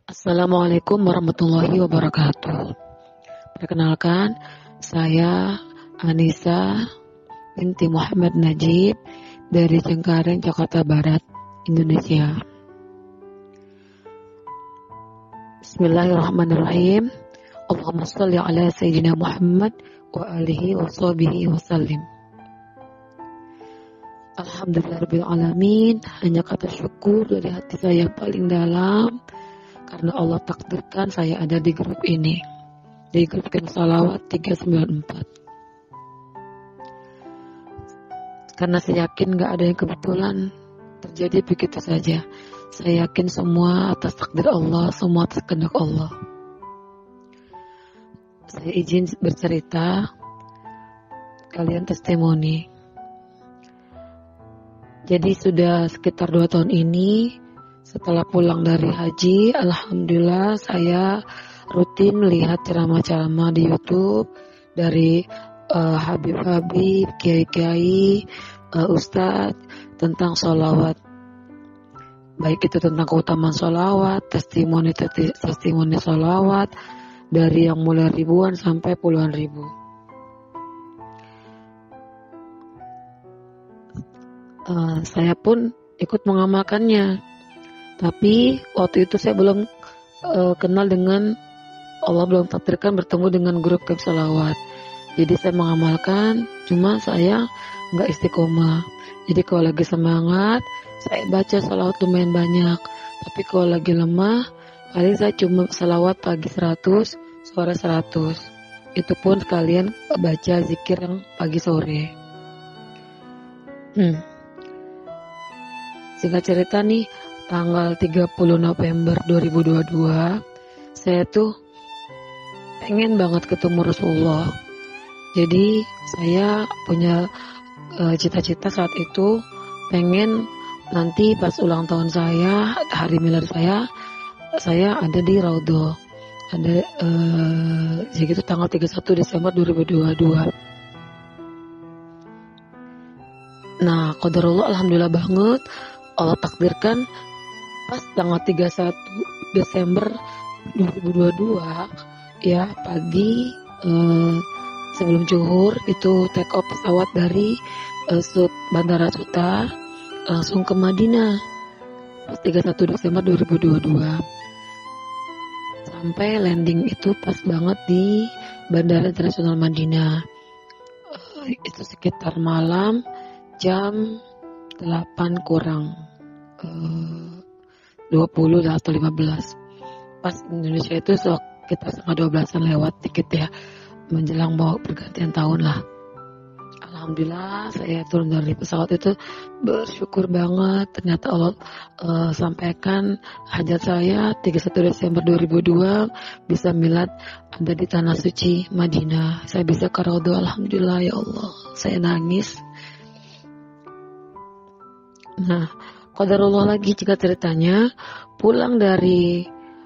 Assalamualaikum warahmatullahi wabarakatuh. Perkenalkan, saya Anissa binti Muhammad Najib dari Cengkareng, Jakarta Barat, Indonesia. Bismillahirrahmanirrahim. Allahumma shalli ala Sayyidina Muhammad wa alihi wa sahbihi wa sallim. Alhamdulillahirabbil alamin. Hanya kata syukur dari hati saya paling dalam karena Allah takdirkan saya ada di grup ini, di grup Camp Sholawat 394. Karena saya yakin gak ada yang kebetulan terjadi begitu saja. Saya yakin semua atas takdir Allah, semua atas kehendak Allah. Saya izin bercerita, kalian testimoni. Jadi sudah sekitar 2 tahun ini, setelah pulang dari haji, alhamdulillah saya rutin melihat ceramah-ceramah di YouTube dari Habib-Habib, Kiai-Kiai, Ustadz tentang sholawat. Baik itu tentang keutamaan sholawat, testimoni sholawat, dari yang mulai ribuan sampai puluhan ribu. Saya pun ikut mengamalkannya. Tapi waktu itu saya belum kenal dengan Allah, belum takdirkan bertemu dengan grup Camp Sholawat. Jadi saya mengamalkan, cuma saya nggak istiqomah. Jadi kalau lagi semangat, saya baca sholawat lumayan banyak. Tapi kalau lagi lemah, paling saya cuma sholawat pagi 100, sore 100. Itu pun sekalian baca zikir yang pagi sore. Singkat cerita nih, tanggal 30 November 2022, saya tuh pengen banget ketemu Rasulullah. Jadi saya punya cita-cita saat itu, pengen nanti pas ulang tahun saya, hari milad saya ada di Raudhah. Ada jadi itu tanggal 31 Desember 2022. Nah, qadarullah alhamdulillah banget, Allah takdirkan pas tanggal 31 Desember 2022 ya pagi sebelum zuhur itu take off pesawat dari Bandara Suta langsung ke Madinah pas 31 Desember 2022. Sampai landing itu pas banget di Bandara Internasional Madinah. Itu sekitar malam jam 8 kurang 20 atau 15. Pas Indonesia itu sekitar setengah 12-an lewat dikit ya, menjelang mau pergantian tahun lah. Alhamdulillah saya turun dari pesawat itu bersyukur banget. Ternyata Allah sampaikan hajat saya 31 Desember 2002 bisa milad ada di tanah suci Madinah. Saya bisa ke Raudhah, alhamdulillah ya Allah. Saya nangis. Nah, qadarullah lagi jika ceritanya pulang dari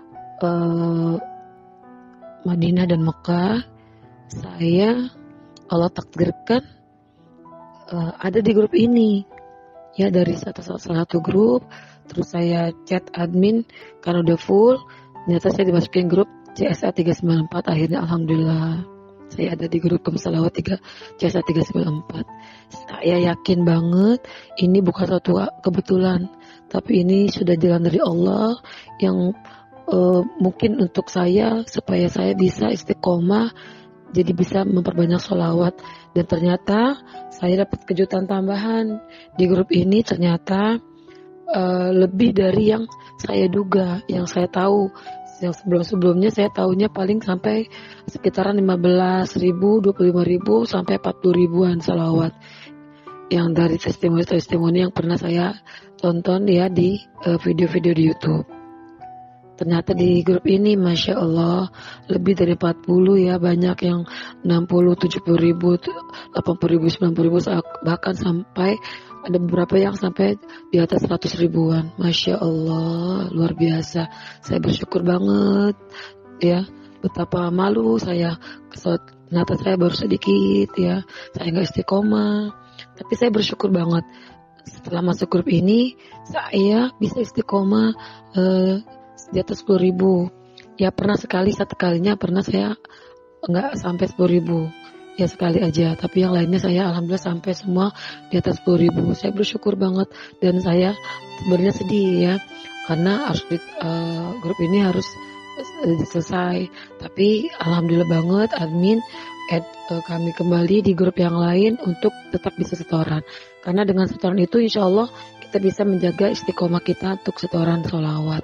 Madinah dan Mekah, saya Allah takdirkan ada di grup ini. Ya dari salah satu grup, terus saya chat admin karena udah full, ternyata saya dimasukin grup CSA 394. Akhirnya alhamdulillah saya ada di grup Camp Sholawat CSA 394. Saya yakin banget ini bukan suatu kebetulan, tapi ini sudah jalan dari Allah yang mungkin untuk saya supaya saya bisa istiqomah, jadi bisa memperbanyak sholawat. Dan ternyata saya dapat kejutan tambahan di grup ini. Ternyata lebih dari yang saya duga, yang saya tahu. Yang sebelumnya saya tahunya paling sampai sekitaran 15.000, 25.000 sampai 40.000-an salawat. Yang dari testimoni yang pernah saya tonton ya di video-video di YouTube. Ternyata di grup ini Masya Allah lebih dari 40 ya, banyak yang 60, 70.000, 80.000, 90.000, bahkan sampai ada beberapa yang sampai di atas 100 ribuan. Masya Allah, luar biasa. Saya bersyukur banget ya. Betapa malu saya, ternyata saya baru sedikit ya, saya gak istiqomah. Tapi saya bersyukur banget setelah masuk grup ini saya bisa istiqomah di atas 10.000. Ya pernah sekali, satu kalinya pernah saya nggak sampai 10.000. Ya sekali aja, tapi yang lainnya saya alhamdulillah sampai semua di atas 10.000. Saya bersyukur banget dan saya sebenarnya sedih ya, karena grup ini harus selesai. Tapi alhamdulillah banget admin kami kembali di grup yang lain untuk tetap bisa setoran. Karena dengan setoran itu insya Allah kita bisa menjaga istiqomah kita untuk setoran sholawat.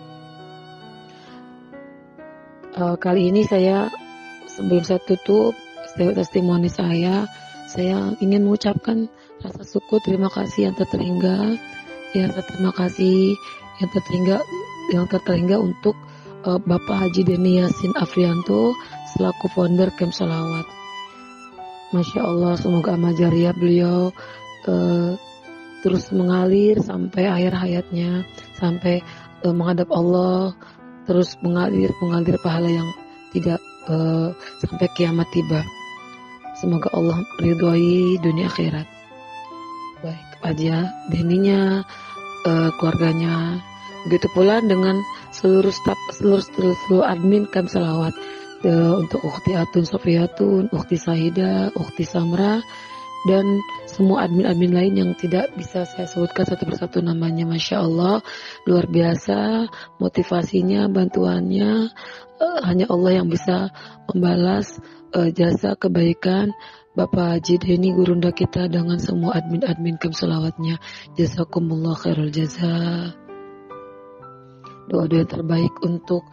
Kali ini saya sebelum saya tutup testimoni saya ingin mengucapkan rasa syukur, terima kasih yang terhingga, terima kasih yang terhingga untuk Bapak Haji Denny Yasin Afrianto selaku founder Camp Sholawat. Masya Allah, semoga amal jariah beliau terus mengalir sampai akhir hayatnya, sampai menghadap Allah, terus mengalir pahala yang tidak sampai kiamat tiba. Semoga Allah ridhoi dunia akhirat. Baik aja Denny-nya, keluarganya, begitu pula dengan seluruh staf, seluruh admin Camp Sholawat, untuk Ukhti Atun Sofiyatun, Ukhti Sahida, Ukhti Samra, dan semua admin-admin lain yang tidak bisa saya sebutkan satu persatu namanya. Masya Allah, luar biasa motivasinya, bantuannya, hanya Allah yang bisa membalas jasa kebaikan Bapak Haji Denny Gurunda kita dengan semua admin-admin Camp Sholawatnya. Jazakumullah khairul jazaa. Doa-doa yang terbaik untuk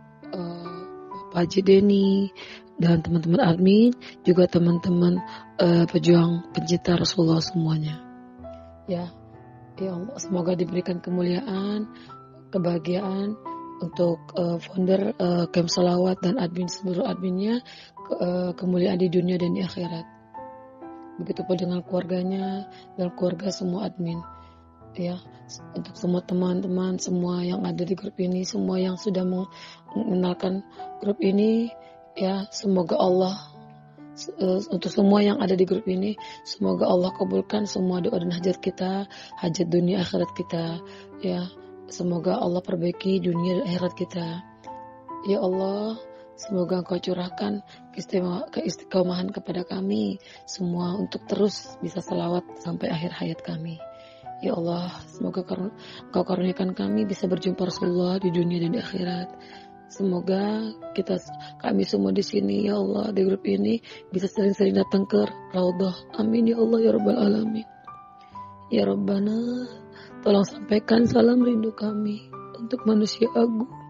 Bapak Haji Denny dan teman-teman admin, juga teman-teman pejuang pencinta Rasulullah semuanya. Ya Allah, semoga diberikan kemuliaan, kebahagiaan untuk founder Camp Sholawat dan admin seluruh adminnya, kemuliaan di dunia dan di akhirat. Begitupun dengan keluarganya dan keluarga semua admin. Ya, untuk semua teman-teman semua yang ada di grup ini, semua yang sudah mengenalkan grup ini, ya semoga Allah untuk semua yang ada di grup ini, semoga Allah kabulkan semua doa dan hajat kita, hajat dunia akhirat kita. Ya, semoga Allah perbaiki dunia dan akhirat kita. Ya Allah, semoga Engkau curahkan keistiqomahan kepada kami semua untuk terus bisa selawat sampai akhir hayat kami. Ya Allah, semoga Engkau karuniakan kami bisa berjumpa Rasulullah di dunia dan di akhirat. Semoga kami semua di sini, ya Allah, di grup ini bisa sering-sering datang ke Raudhah. Amin ya Allah ya Rabbal Alamin. Ya Rabbana, tolong sampaikan salam rindu kami untuk manusia agung